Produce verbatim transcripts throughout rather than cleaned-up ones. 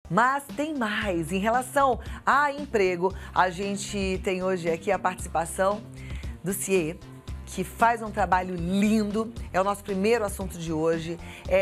Mas tem mais. Em relação a emprego, a gente tem hoje aqui a participação do C I E, que faz um trabalho lindo, é o nosso primeiro assunto de hoje.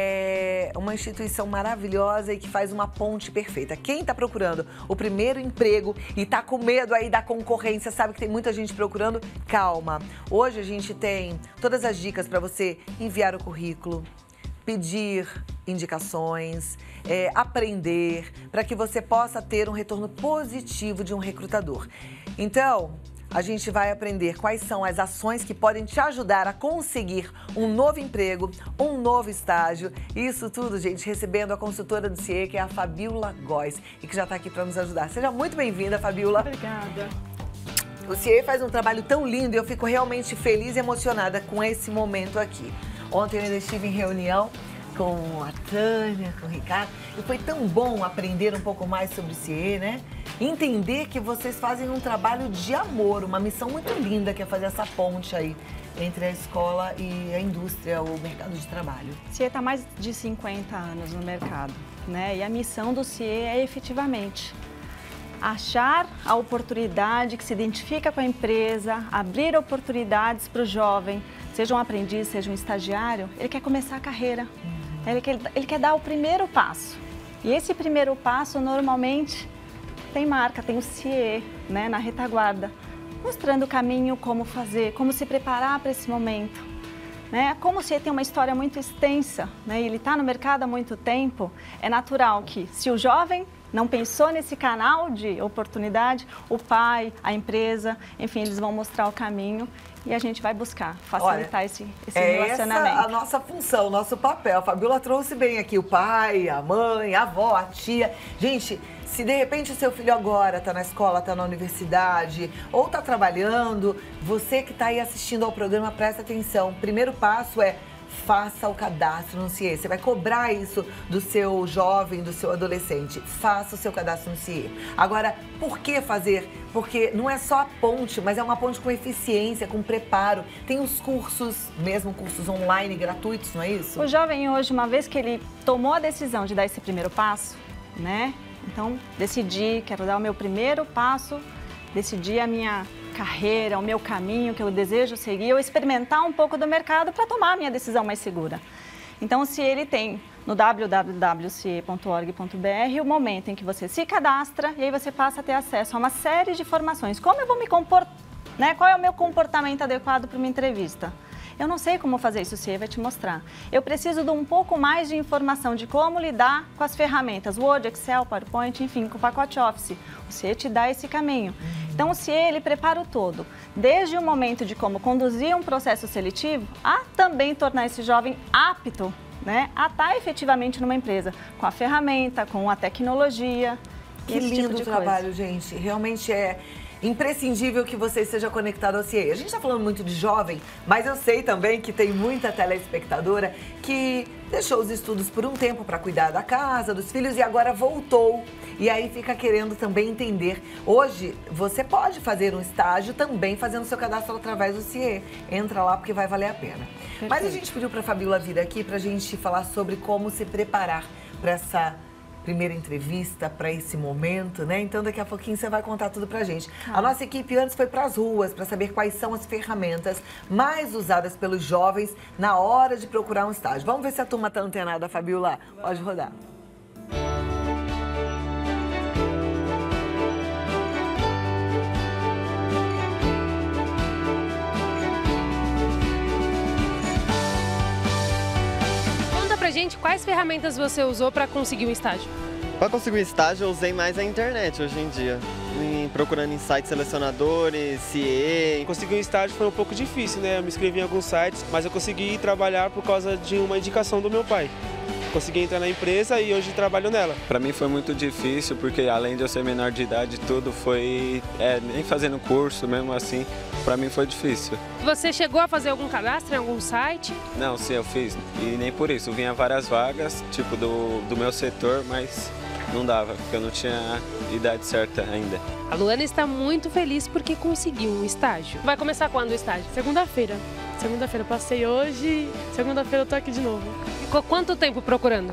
É uma instituição maravilhosa e que faz uma ponte perfeita. Quem está procurando o primeiro emprego e está com medo aí da concorrência, sabe que tem muita gente procurando, calma. Hoje a gente tem todas as dicas para você enviar o currículo, pedir indicações, é, aprender, para que você possa ter um retorno positivo de um recrutador. Então, a gente vai aprender quais são as ações que podem te ajudar a conseguir um novo emprego, um novo estágio. Isso tudo, gente, recebendo a consultora do C I E, que é a Fabiola Góes, e que já está aqui para nos ajudar. Seja muito bem-vinda, Fabiola. Obrigada. O C I E faz um trabalho tão lindo e eu fico realmente feliz e emocionada com esse momento aqui. Ontem eu ainda estive em reunião com a Tânia, com o Ricardo, e foi tão bom aprender um pouco mais sobre o C I E, né? Entender que vocês fazem um trabalho de amor, uma missão muito linda, que é fazer essa ponte aí entre a escola e a indústria, o mercado de trabalho. O C I E está há mais de cinquenta anos no mercado, né? E a missão do C I E é efetivamente achar a oportunidade que se identifica com a empresa, abrir oportunidades para o jovem, seja um aprendiz, seja um estagiário, ele quer começar a carreira, uhum. ele, quer, ele quer dar o primeiro passo. E esse primeiro passo, normalmente, tem marca, tem o C I E, né, na retaguarda, mostrando o caminho, como fazer, como se preparar para esse momento. Né? Como o C I E tem uma história muito extensa, né, e ele está no mercado há muito tempo, é natural que, se o jovem não pensou nesse canal de oportunidade, o pai, a empresa, enfim, eles vão mostrar o caminho e a gente vai buscar facilitar. Olha, esse, esse é relacionamento. Essa a nossa função, o nosso papel. A Fabiola trouxe bem aqui o pai, a mãe, a avó, a tia. Gente, se de repente o seu filho agora está na escola, está na universidade ou está trabalhando, você que está aí assistindo ao programa, presta atenção. O primeiro passo é: faça o cadastro no C I E. Você vai cobrar isso do seu jovem, do seu adolescente. Faça o seu cadastro no C I E. Agora, por que fazer? Porque não é só a ponte, mas é uma ponte com eficiência, com preparo. Tem os cursos, mesmo cursos online gratuitos, não é isso? O jovem hoje, uma vez que ele tomou a decisão de dar esse primeiro passo, né? Então, decidi, quero dar o meu primeiro passo, decidi a minha carreira, o meu caminho que eu desejo seguir, ou experimentar um pouco do mercado para tomar a minha decisão mais segura. Então, se ele tem no w w w ponto c i e ponto org ponto b r o momento em que você se cadastra e aí você passa a ter acesso a uma série de informações. Como eu vou me comportar, né? Qual é o meu comportamento adequado para uma entrevista? Eu não sei como fazer isso, o C I E vai te mostrar. Eu preciso de um pouco mais de informação de como lidar com as ferramentas Word, Excel, PowerPoint, enfim, com o pacote Office. O C I E te dá esse caminho. Então, o C I E, ele prepara o todo, desde o momento de como conduzir um processo seletivo, a também tornar esse jovem apto, né, a estar efetivamente numa empresa, com a ferramenta, com a tecnologia. Que lindo tipo trabalho, gente. Realmente é imprescindível que você esteja conectado ao C I E. A gente está falando muito de jovem, mas eu sei também que tem muita telespectadora que deixou os estudos por um tempo para cuidar da casa, dos filhos e agora voltou. E aí fica querendo também entender. Hoje, você pode fazer um estágio também fazendo seu cadastro através do C I E. Entra lá porque vai valer a pena. Perfeito. Mas a gente pediu para a Fabiola vir aqui para a gente falar sobre como se preparar para essa primeira entrevista, para esse momento, né? Então, daqui a pouquinho você vai contar tudo pra gente. Ah. A nossa equipe antes foi para as ruas para saber quais são as ferramentas mais usadas pelos jovens na hora de procurar um estágio. Vamos ver se a turma tá antenada, Fabiola. Pode rodar. Gente, quais ferramentas você usou para conseguir um estágio? Para conseguir um estágio, eu usei mais a internet hoje em dia, em, procurando em sites selecionadores, C I E. Conseguir um estágio foi um pouco difícil, né? Eu me inscrevi em alguns sites, mas eu consegui trabalhar por causa de uma indicação do meu pai. Consegui entrar na empresa e hoje trabalho nela. Para mim foi muito difícil, porque além de eu ser menor de idade, tudo foi, é, nem fazendo curso mesmo assim, para mim foi difícil. Você chegou a fazer algum cadastro em algum site? Não, sim, eu fiz, e nem por isso. Vinha várias vagas, tipo do, do meu setor, mas não dava, porque eu não tinha idade certa ainda. A Luana está muito feliz porque conseguiu um estágio. Vai começar quando o estágio? Segunda-feira. Segunda-feira, passei hoje, segunda-feira eu tô aqui de novo. Ficou quanto tempo procurando?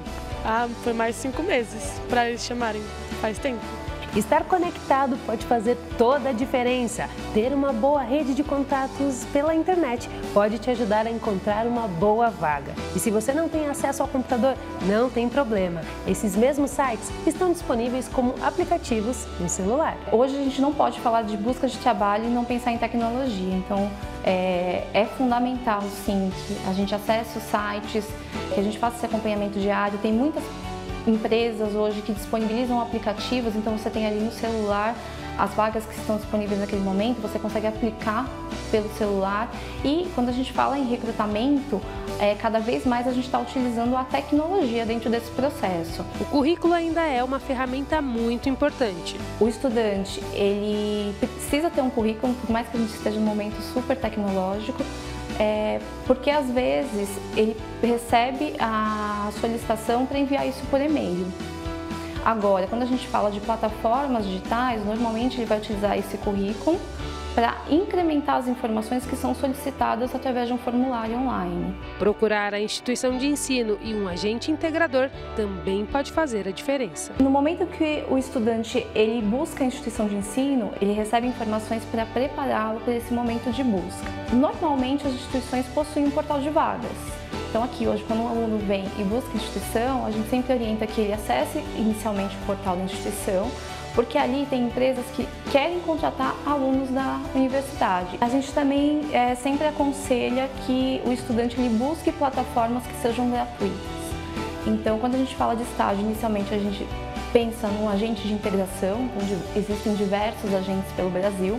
Ah, foi mais de cinco meses para eles chamarem, faz tempo. Estar conectado pode fazer toda a diferença. Ter uma boa rede de contatos pela internet pode te ajudar a encontrar uma boa vaga. E se você não tem acesso ao computador, não tem problema. Esses mesmos sites estão disponíveis como aplicativos no celular. Hoje a gente não pode falar de busca de trabalho e não pensar em tecnologia. Então é, é fundamental, sim, que a gente acesse os sites, que a gente faça esse acompanhamento diário. Tem muitas empresas hoje que disponibilizam aplicativos, então você tem ali no celular as vagas que estão disponíveis naquele momento, você consegue aplicar pelo celular. E quando a gente fala em recrutamento, é, cada vez mais a gente está utilizando a tecnologia dentro desse processo. O currículo ainda é uma ferramenta muito importante. O estudante, ele precisa ter um currículo, por mais que a gente esteja num momento super tecnológico, É, porque às vezes ele recebe a solicitação para enviar isso por e-mail. Agora, quando a gente fala de plataformas digitais, normalmente ele vai utilizar esse currículo para incrementar as informações que são solicitadas através de um formulário online. Procurar a instituição de ensino e um agente integrador também pode fazer a diferença. No momento que o estudante ele busca a instituição de ensino, ele recebe informações para prepará-lo para esse momento de busca. Normalmente as instituições possuem um portal de vagas. Então aqui hoje, quando o aluno vem e busca a instituição, a gente sempre orienta que ele acesse inicialmente o portal da instituição, porque ali tem empresas que querem contratar alunos da universidade. A gente também é, sempre aconselha que o estudante ele busque plataformas que sejam gratuitas. Então, quando a gente fala de estágio, inicialmente a gente pensa num agente de integração, onde existem diversos agentes pelo Brasil.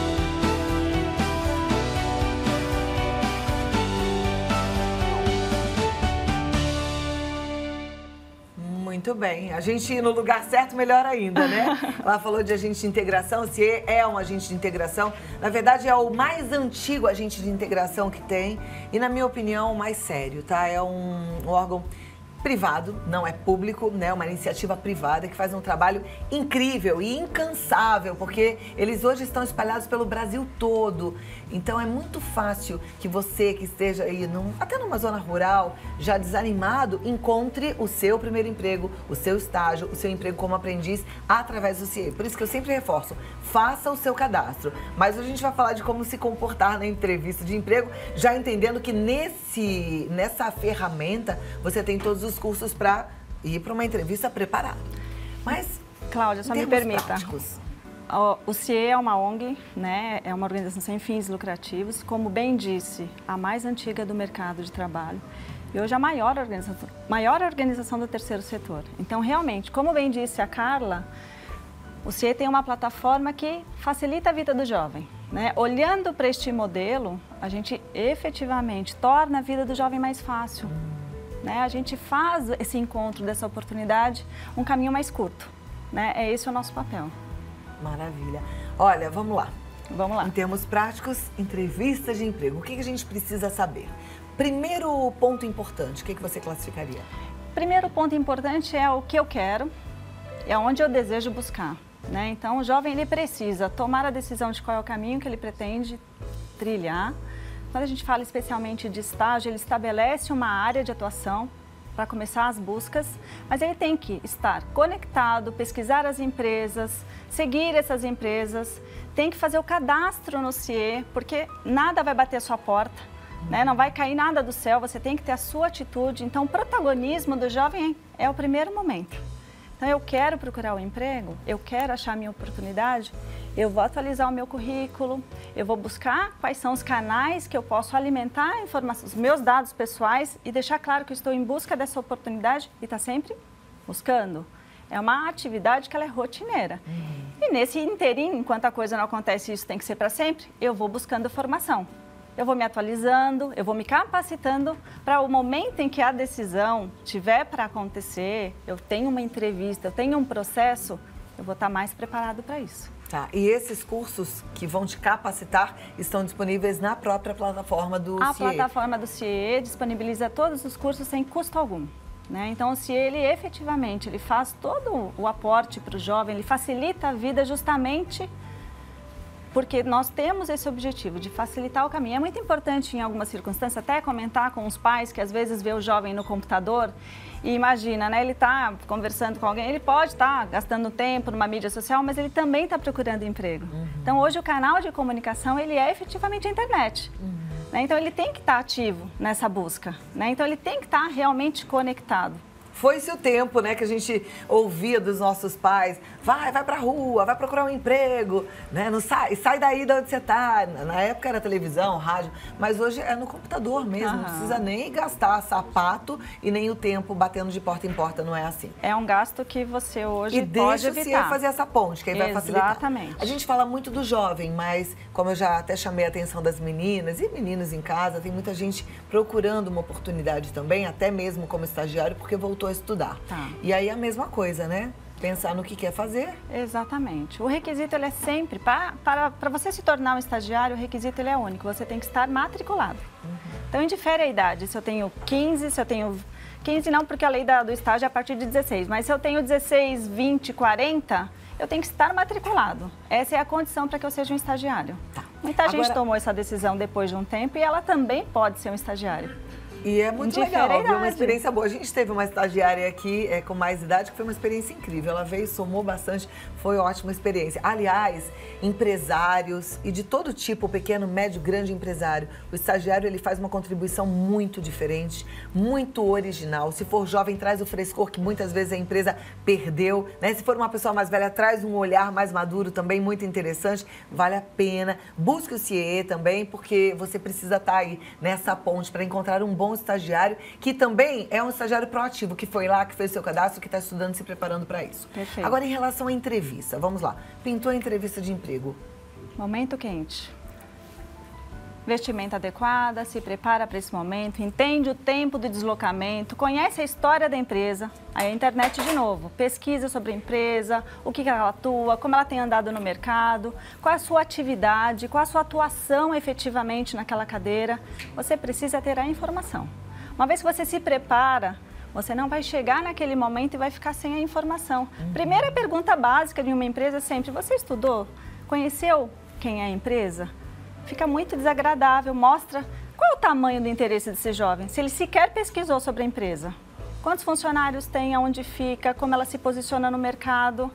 Muito bem. A gente ir no lugar certo, melhor ainda, né? Ela falou de agente de integração, se é um agente de integração. Na verdade, é o mais antigo agente de integração que tem e, na minha opinião, o mais sério, tá? É um, um órgão privado, não é público, né? Uma iniciativa privada que faz um trabalho incrível e incansável, porque eles hoje estão espalhados pelo Brasil todo. Então é muito fácil que você que esteja aí, num, até numa zona rural, já desanimado, encontre o seu primeiro emprego, o seu estágio, o seu emprego como aprendiz através do C I E. Por isso que eu sempre reforço, faça o seu cadastro. Mas hoje a gente vai falar de como se comportar na entrevista de emprego, já entendendo que nesse, nessa ferramenta você tem todos os cursos para ir para uma entrevista preparado. Mas, Cláudia, só me permita. Práticos, O C I E é uma O N G, né? É uma organização sem fins lucrativos, como bem disse, a mais antiga do mercado de trabalho e hoje a maior organização, maior organização do terceiro setor. Então, realmente, como bem disse a Carla, o C I E tem uma plataforma que facilita a vida do jovem, né? Olhando para este modelo, a gente efetivamente torna a vida do jovem mais fácil, né? A gente faz esse encontro dessa oportunidade um caminho mais curto, né? É esse o nosso papel. Maravilha. Olha, vamos lá. Vamos lá. Em termos práticos, entrevista de emprego. O que a gente precisa saber? Primeiro ponto importante, o que você classificaria? Primeiro ponto importante é o que eu quero, é onde eu desejo buscar, né? Então, o jovem ele precisa tomar a decisão de qual é o caminho que ele pretende trilhar. Quando a gente fala especialmente de estágio, ele estabelece uma área de atuação para começar as buscas, mas ele tem que estar conectado, pesquisar as empresas, seguir essas empresas, tem que fazer o cadastro no C I E, porque nada vai bater a sua porta, né? Não vai cair nada do céu, você tem que ter a sua atitude. Então, o protagonismo do jovem é o primeiro momento. Então, eu quero procurar um emprego, eu quero achar a minha oportunidade, eu vou atualizar o meu currículo, eu vou buscar quais são os canais que eu posso alimentar a informação, os meus dados pessoais e deixar claro que eu estou em busca dessa oportunidade e está sempre buscando. É uma atividade que ela é rotineira. Uhum. E nesse inteirinho, enquanto a coisa não acontece, isso tem que ser para sempre, eu vou buscando formação. Eu vou me atualizando, eu vou me capacitando para o momento em que a decisão tiver para acontecer, eu tenho uma entrevista, eu tenho um processo, eu vou estar mais preparado para isso. Tá, e esses cursos que vão te capacitar estão disponíveis na própria plataforma do a C I E? A plataforma do C I E disponibiliza todos os cursos sem custo algum, né? Então, o C I E, ele efetivamente, ele faz todo o aporte para o jovem, ele facilita a vida justamente porque nós temos esse objetivo de facilitar o caminho. É muito importante, em algumas circunstâncias, até comentar com os pais que às vezes vê o jovem no computador e imagina, né, ele está conversando com alguém, ele pode estar tá gastando tempo numa mídia social, mas ele também está procurando emprego. Uhum. Então, hoje o canal de comunicação, ele é efetivamente a internet. Uhum. Né? Então, ele tem que estar tá ativo nessa busca. Né? Então, ele tem que estar tá realmente conectado. Foi-se o tempo, né, que a gente ouvia dos nossos pais, vai, vai pra rua, vai procurar um emprego, né, não sai, sai daí de onde você tá. Na época era televisão, rádio, mas hoje é no computador mesmo, uhum. Não precisa nem gastar sapato e nem o tempo batendo de porta em porta, não é assim. É um gasto que você hoje e pode evitar. E deixa você fazer essa ponte, que aí vai facilitar. Exatamente. A gente fala muito do jovem, mas como eu já até chamei a atenção das meninas e meninos em casa, tem muita gente procurando uma oportunidade também, até mesmo como estagiário, porque voltou a estudar. Tá. E aí a mesma coisa, né? Pensar no que quer fazer. Exatamente. O requisito ele é sempre, para, para, para você se tornar um estagiário, o requisito ele é único, você tem que estar matriculado. Uhum. Então, indifere a idade, se eu tenho quinze, se eu tenho... quinze não, porque a lei da, do estágio é a partir de dezesseis, mas se eu tenho dezesseis, vinte, quarenta, eu tenho que estar matriculado. Essa é a condição para que eu seja um estagiário. Tá. Muita Agora... gente tomou essa decisão depois de um tempo e ela também pode ser um estagiário. E é muito legal, viu? Uma experiência boa. A gente teve uma estagiária aqui é, com mais idade, que foi uma experiência incrível. Ela veio, somou bastante, foi ótima experiência. Aliás, empresários e de todo tipo, pequeno, médio, grande empresário, o estagiário ele faz uma contribuição muito diferente, muito original. Se for jovem, traz o frescor que muitas vezes a empresa perdeu, né? Se for uma pessoa mais velha, traz um olhar mais maduro também, muito interessante. Vale a pena. Busque o C I E também, porque você precisa estar aí nessa ponte para encontrar um bom estagiário, que também é um estagiário proativo, que foi lá, que fez seu cadastro, que está estudando, se preparando para isso. Perfeito. Agora, em relação à entrevista, vamos lá. Pintou a entrevista de emprego. Momento quente. Vestimenta adequada, se prepara para esse momento, entende o tempo do deslocamento, conhece a história da empresa, aí a internet de novo, pesquisa sobre a empresa, o que ela atua, como ela tem andado no mercado, qual a sua atividade, qual a sua atuação efetivamente naquela cadeira. Você precisa ter a informação. Uma vez que você se prepara, você não vai chegar naquele momento e vai ficar sem a informação. Uhum. Primeira pergunta básica de uma empresa é sempre, você estudou? Conheceu quem é a empresa? Fica muito desagradável, mostra qual é o tamanho do interesse desse jovem, se ele sequer pesquisou sobre a empresa. Quantos funcionários tem, aonde fica, como ela se posiciona no mercado.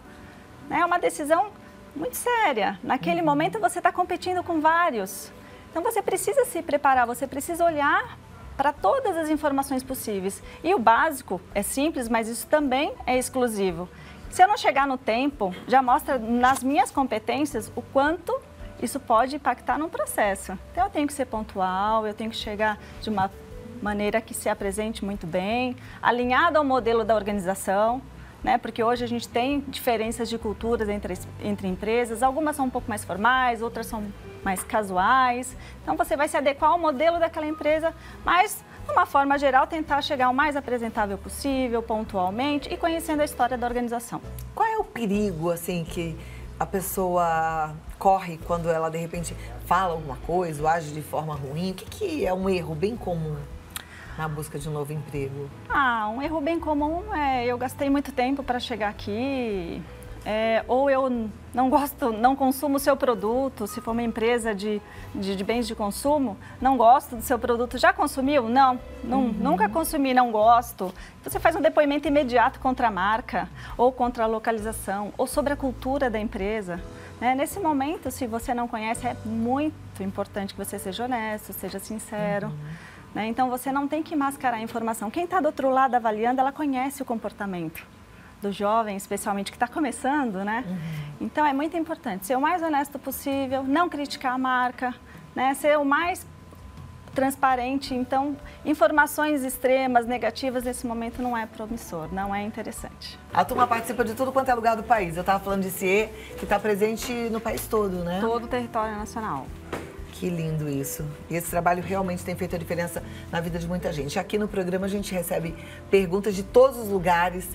É uma decisão muito séria. Naquele uhum. momento você está competindo com vários. Então você precisa se preparar, você precisa olhar para todas as informações possíveis. E o básico é simples, mas isso também é exclusivo. Se eu não chegar no tempo, já mostra nas minhas competências o quanto isso pode impactar no processo. Então, eu tenho que ser pontual, eu tenho que chegar de uma maneira que se apresente muito bem, alinhado ao modelo da organização, né? Porque hoje a gente tem diferenças de culturas entre, entre empresas, algumas são um pouco mais formais, outras são mais casuais. Então, você vai se adequar ao modelo daquela empresa, mas, de uma forma geral, tentar chegar o mais apresentável possível, pontualmente e conhecendo a história da organização. Qual é o perigo, assim, que a pessoa corre quando ela, de repente, fala alguma coisa ou age de forma ruim? O que, que é um erro bem comum na busca de um novo emprego? Ah, um erro bem comum é eu gastei muito tempo para chegar aqui, é, ou eu não gosto, não consumo o seu produto, se for uma empresa de, de, de bens de consumo, não gosto do seu produto. Já consumiu? Não, não uhum. nunca consumi, não gosto. Você faz um depoimento imediato contra a marca, ou contra a localização, ou sobre a cultura da empresa. Né? Nesse momento, se você não conhece, é muito importante que você seja honesto, seja sincero. Uhum. Né? Então, você não tem que mascarar a informação. Quem está do outro lado avaliando, ela conhece o comportamento do jovem, especialmente que está começando, né? Uhum. Então, é muito importante ser o mais honesto possível, não criticar a marca, né? Ser o mais transparente. Então, informações extremas, negativas, nesse momento não é promissor, não é interessante. A turma participa de tudo quanto é lugar do país. Eu estava falando de C I E, que está presente no país todo, né? Todo o território nacional. Que lindo isso. E esse trabalho realmente tem feito a diferença na vida de muita gente. Aqui no programa a gente recebe perguntas de todos os lugares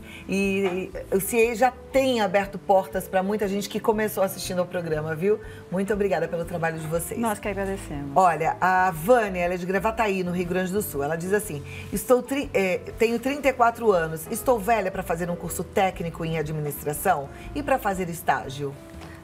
e, e o C I E já tem aberto portas para muita gente que começou assistindo ao programa, viu? Muito obrigada pelo trabalho de vocês. Nós que agradecemos. Olha, a Vânia, ela é de Gravataí, no Rio Grande do Sul. Ela diz assim, estou tri, é, tenho trinta e quatro anos, estou velha para fazer um curso técnico em administração e para fazer estágio?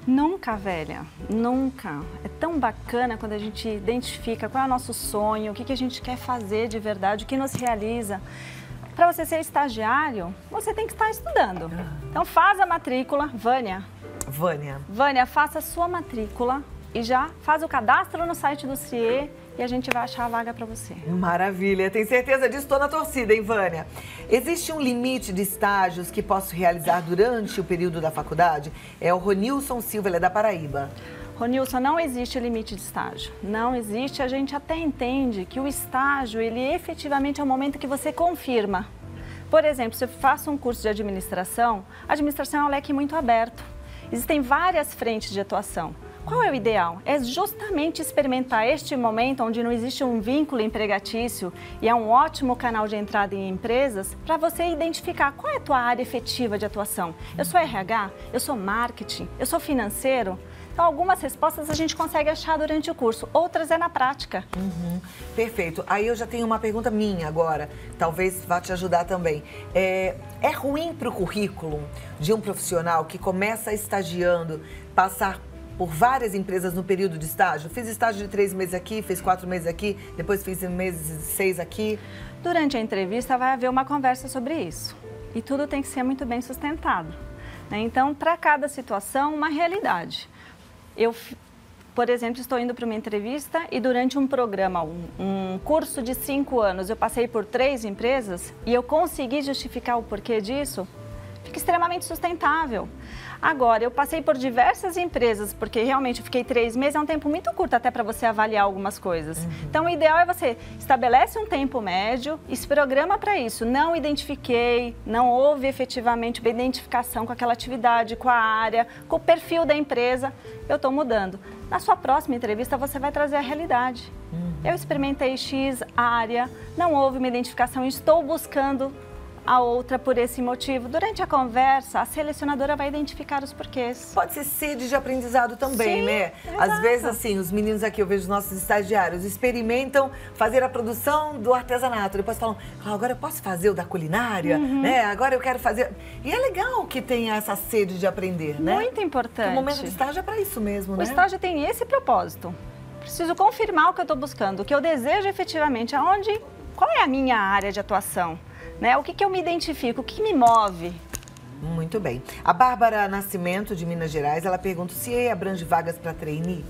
Nunca, velha, nunca. É tão bacana quando a gente identifica qual é o nosso sonho, o que, que a gente quer fazer de verdade, o que nos realiza. Para você ser estagiário, você tem que estar estudando. Então faz a matrícula, Vânia. Vânia. Vânia, faça a sua matrícula e já faz o cadastro no site do C I E e a gente vai achar a vaga para você. Maravilha, tem certeza disso? Estou na torcida, hein, Vânia? Existe um limite de estágios que posso realizar durante o período da faculdade? É o Ronilson Silva, ele é da Paraíba. Ronilson, não existe limite de estágio. Não existe, a gente até entende que o estágio, ele efetivamente é o momento que você confirma. Por exemplo, se eu faço um curso de administração, a administração é um leque muito aberto. Existem várias frentes de atuação. Qual é o ideal? É justamente experimentar este momento onde não existe um vínculo empregatício e é um ótimo canal de entrada em empresas para você identificar qual é a tua área efetiva de atuação. Eu sou R H? Eu sou marketing? Eu sou financeiro? Então, algumas respostas a gente consegue achar durante o curso, outras é na prática. Uhum. Perfeito. Aí eu já tenho uma pergunta minha agora, talvez vá te ajudar também. É, é ruim para o currículo de um profissional que começa estagiando, passar por várias empresas no período de estágio? Fiz estágio de três meses aqui, fiz quatro meses aqui, depois fiz meses seis aqui. Durante a entrevista vai haver uma conversa sobre isso. E tudo tem que ser muito bem sustentado, né? Então, para cada situação, uma realidade. Eu, por exemplo, estou indo para uma entrevista e durante um programa, um, um curso de cinco anos, eu passei por três empresas e eu consegui justificar o porquê disso, fica extremamente sustentável. Agora, eu passei por diversas empresas, porque realmente eu fiquei três meses, é um tempo muito curto até para você avaliar algumas coisas. Uhum. Então, o ideal é você estabelece um tempo médio e se programa para isso. Não identifiquei, não houve efetivamente uma identificação com aquela atividade, com a área, com o perfil da empresa, eu estou mudando. Na sua próxima entrevista, você vai trazer a realidade. Uhum. Eu experimentei X área, não houve uma identificação, estou buscando a outra por esse motivo. Durante a conversa, a selecionadora vai identificar os porquês. Pode ser sede de aprendizado também, Sim, né? exato. Às vezes, assim, os meninos aqui, eu vejo os nossos estagiários, experimentam fazer a produção do artesanato. Depois falam, ah, agora eu posso fazer o da culinária, uhum. né? Agora eu quero fazer... E é legal que tenha essa sede de aprender, né? Muito importante. O momento de estágio é para isso mesmo, o né? O estágio tem esse propósito. Preciso confirmar o que eu estou buscando, o que eu desejo efetivamente, aonde, qual é a minha área de atuação. Né? O que, que eu me identifico, o que me move? Muito bem. A Bárbara Nascimento, de Minas Gerais, ela pergunta se o C I E abrange vagas para trainee?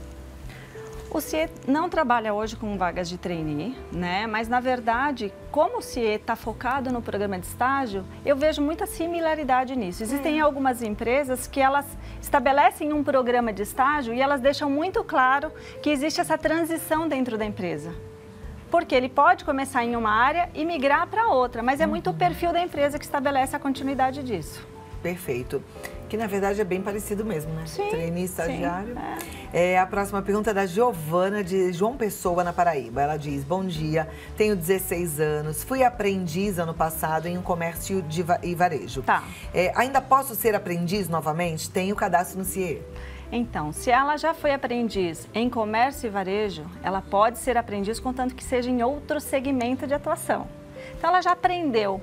O C I E não trabalha hoje com vagas de trainee, né? Mas, na verdade, como o C I E está focado no programa de estágio, eu vejo muita similaridade nisso. Existem hum. algumas empresas que elas estabelecem um programa de estágio e elas deixam muito claro que existe essa transição dentro da empresa. Porque ele pode começar em uma área e migrar para outra, mas é muito o perfil da empresa que estabelece a continuidade disso. Perfeito. Que, na verdade, é bem parecido mesmo, né? Sim, trainee, estagiário. Sim, é. É, a próxima pergunta é da Giovana, de João Pessoa, na Paraíba. Ela diz, bom dia, tenho dezesseis anos, fui aprendiz ano passado em um comércio de va e varejo. Tá. É, ainda posso ser aprendiz novamente? Tenho cadastro no C I E. Então, se ela já foi aprendiz em comércio e varejo, ela pode ser aprendiz contanto que seja em outro segmento de atuação. Então, ela já aprendeu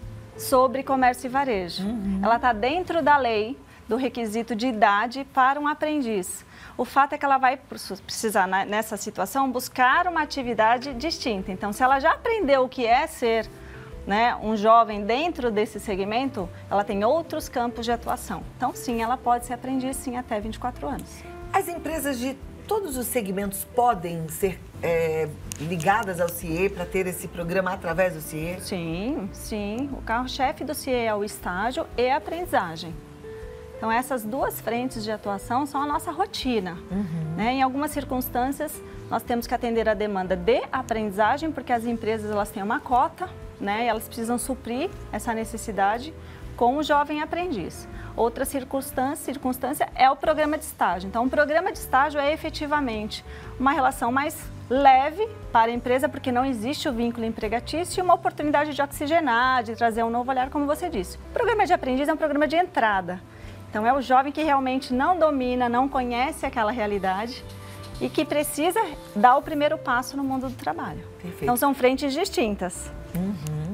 sobre comércio e varejo. Uhum. Ela está dentro da lei do requisito de idade para um aprendiz. O fato é que ela vai precisar, nessa situação, buscar uma atividade distinta. Então, se ela já aprendeu o que é ser, né, um jovem dentro desse segmento, ela tem outros campos de atuação. Então, sim, ela pode ser aprendiz, sim, até vinte e quatro anos. As empresas de todos os segmentos podem ser é, ligadas ao C I E para ter esse programa através do C I E? Sim, sim. O carro-chefe do C I E é o estágio e a aprendizagem. Então, essas duas frentes de atuação são a nossa rotina. Uhum. Né? Em algumas circunstâncias, nós temos que atender a demanda de aprendizagem, porque as empresas elas têm uma cota, né? E elas precisam suprir essa necessidade com o jovem aprendiz. Outra circunstância, circunstância é o programa de estágio. Então, o programa de estágio é efetivamente uma relação mais leve para a empresa, porque não existe o vínculo empregatício e uma oportunidade de oxigenar, de trazer um novo olhar, como você disse. O programa de aprendiz é um programa de entrada. Então, é o jovem que realmente não domina, não conhece aquela realidade e que precisa dar o primeiro passo no mundo do trabalho. Perfeito. Então, são frentes distintas. Uhum.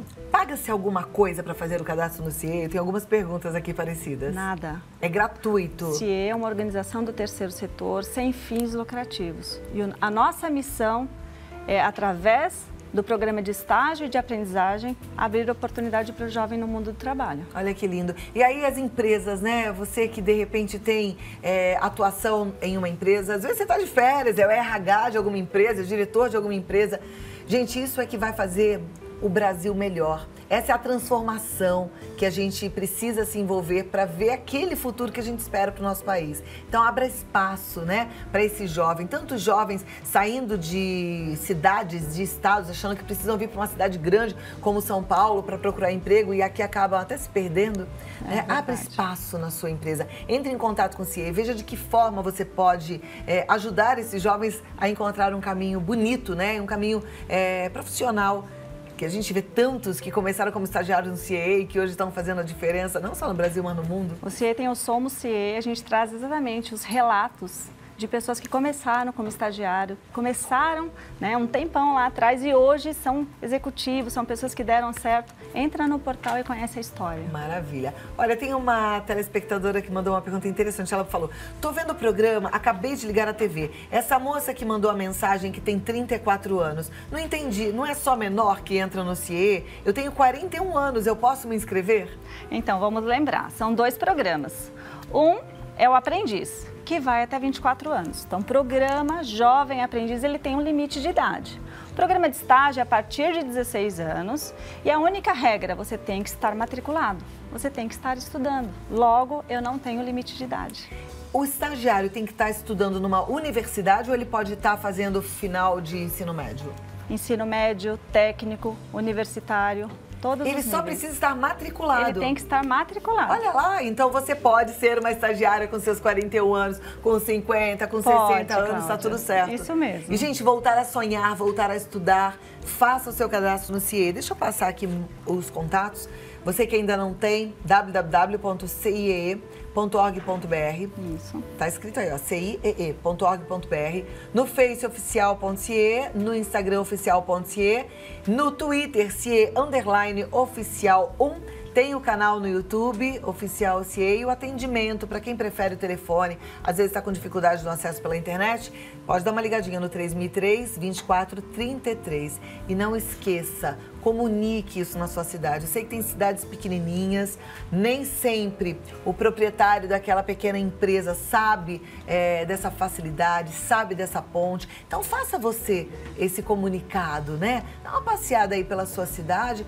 Paga-se alguma coisa para fazer o cadastro no C I E? Eu tenho algumas perguntas aqui parecidas. Nada. É gratuito? C I E é uma organização do terceiro setor sem fins lucrativos. E a nossa missão é, através do programa de estágio e de aprendizagem, abrir oportunidade para o jovem no mundo do trabalho. Olha que lindo. E aí as empresas, né? Você que de repente tem é, atuação em uma empresa, às vezes você está de férias, é o R H de alguma empresa, é o diretor de alguma empresa. Gente, isso é que vai fazer o Brasil melhor. Essa é a transformação que a gente precisa se envolver para ver aquele futuro que a gente espera para o nosso país. Então, abra espaço, né, para esse jovem. Tantos jovens saindo de cidades, de estados, achando que precisam vir para uma cidade grande como São Paulo para procurar emprego e aqui acabam até se perdendo. É, né? Abra espaço na sua empresa. Entre em contato com o C I E. Veja de que forma você pode é, ajudar esses jovens a encontrar um caminho bonito, né, um caminho é, profissional. Que a gente vê tantos que começaram como estagiários no C I E e que hoje estão fazendo a diferença, não só no Brasil, mas no mundo. O C I E tem o Somos C I E, a gente traz exatamente os relatos de pessoas que começaram como estagiário, começaram, né, um tempão lá atrás e hoje são executivos, são pessoas que deram certo. Entra no portal e conhece a história. Maravilha. Olha, tem uma telespectadora que mandou uma pergunta interessante. Ela falou, tô vendo o programa, acabei de ligar a T V. Essa moça que mandou a mensagem que tem trinta e quatro anos, não entendi, não é só menor que entra no C I E? Eu tenho quarenta e um anos, eu posso me inscrever? Então, vamos lembrar, são dois programas. Um é o aprendiz, que vai até vinte e quatro anos. Então, programa Jovem Aprendiz, ele tem um limite de idade. O programa de estágio é a partir de dezesseis anos e a única regra, você tem que estar matriculado, você tem que estar estudando. Logo, eu não tenho limite de idade. O estagiário tem que estar estudando numa universidade ou ele pode estar fazendo final de ensino médio? Ensino médio, técnico, universitário. Todos ele os só níveis. precisa estar matriculado. Ele tem que estar matriculado. Olha lá, então você pode ser uma estagiária com seus quarenta e um anos, com cinquenta, com pode, sessenta anos, Cláudia. tá tudo certo. Isso mesmo. E, gente, voltar a sonhar, voltar a estudar, faça o seu cadastro no C I E. Deixa eu passar aqui os contatos. Você que ainda não tem, w w w ponto c i e e ponto org ponto b r. Isso. Tá escrito aí, ó, c i e e ponto org ponto b r. No Face oficial ponto c i e, no Instagram oficial ponto c i e, no Twitter C I E underline oficial um. Tem o canal no YouTube, Oficial C I E, e o atendimento para quem prefere o telefone, às vezes está com dificuldade no acesso pela internet, pode dar uma ligadinha no três mil e três, vinte e quatro, trinta e três. E não esqueça, comunique isso na sua cidade. Eu sei que tem cidades pequenininhas, nem sempre o proprietário daquela pequena empresa sabe é, dessa facilidade, sabe dessa ponte. Então faça você esse comunicado, né? Dá uma passeada aí pela sua cidade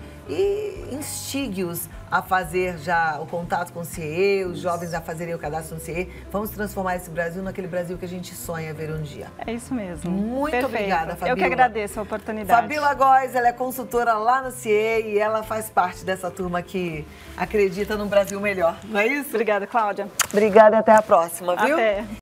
e instigue-os a fazer já o contato com o C I E, os jovens a fazerem o cadastro no C I E. Vamos transformar esse Brasil naquele Brasil que a gente sonha ver um dia. É isso mesmo. Muito Perfeito. obrigada, Fabíola. Eu que agradeço a oportunidade. Fabíola Góes, ela é consultora lá no C I E e ela faz parte dessa turma que acredita num Brasil melhor, não é isso? Obrigada, Cláudia. Obrigada e até a próxima, viu? Até.